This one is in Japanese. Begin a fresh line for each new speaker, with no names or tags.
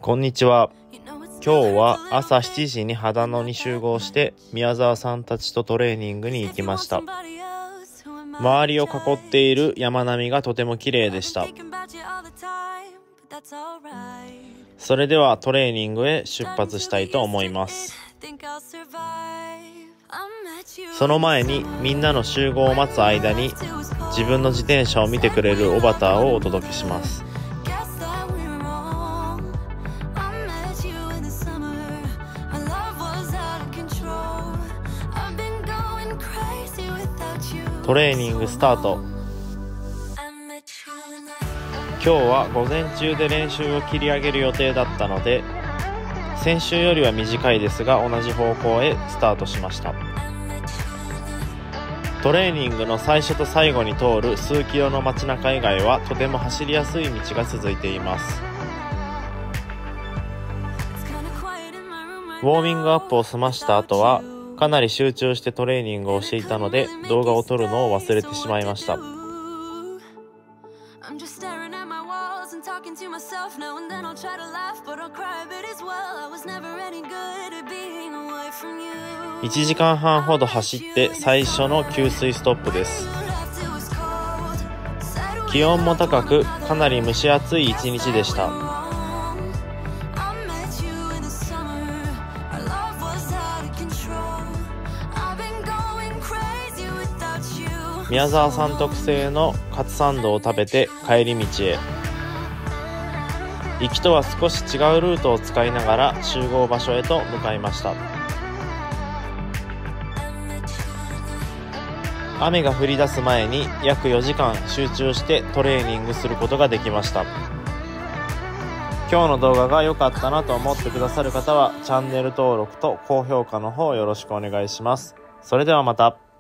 こんにちは。今日は朝7時に秦野に集合して宮沢さんたちとトレーニングに行きました。周りを囲っている山並みがとても綺麗でした。それではトレーニングへ出発したいと思います。その前にみんなの集合を待つ間に自分の自転車を見てくれるおばたをお届けします。トレーニングスタート。今日は午前中で練習を切り上げる予定だったので、先週よりは短いですが同じ方向へスタートしました。トレーニングの最初と最後に通る数キロの街中以外はとても走りやすい道が続いています。ウォーミングアップを済ました後はかなり集中してトレーニングをしていたので動画を撮るのを忘れてしまいました。1時間半ほど走って最初の給水ストップです。気温も高くかなり蒸し暑い一日でした。宮沢さん特製のカツサンドを食べて帰り道へ。行きとは少し違うルートを使いながら集合場所へと向かいました。雨が降り出す前に約4時間集中してトレーニングすることができました。今日の動画が良かったなと思ってくださる方はチャンネル登録と高評価の方よろしくお願いします。それではまた。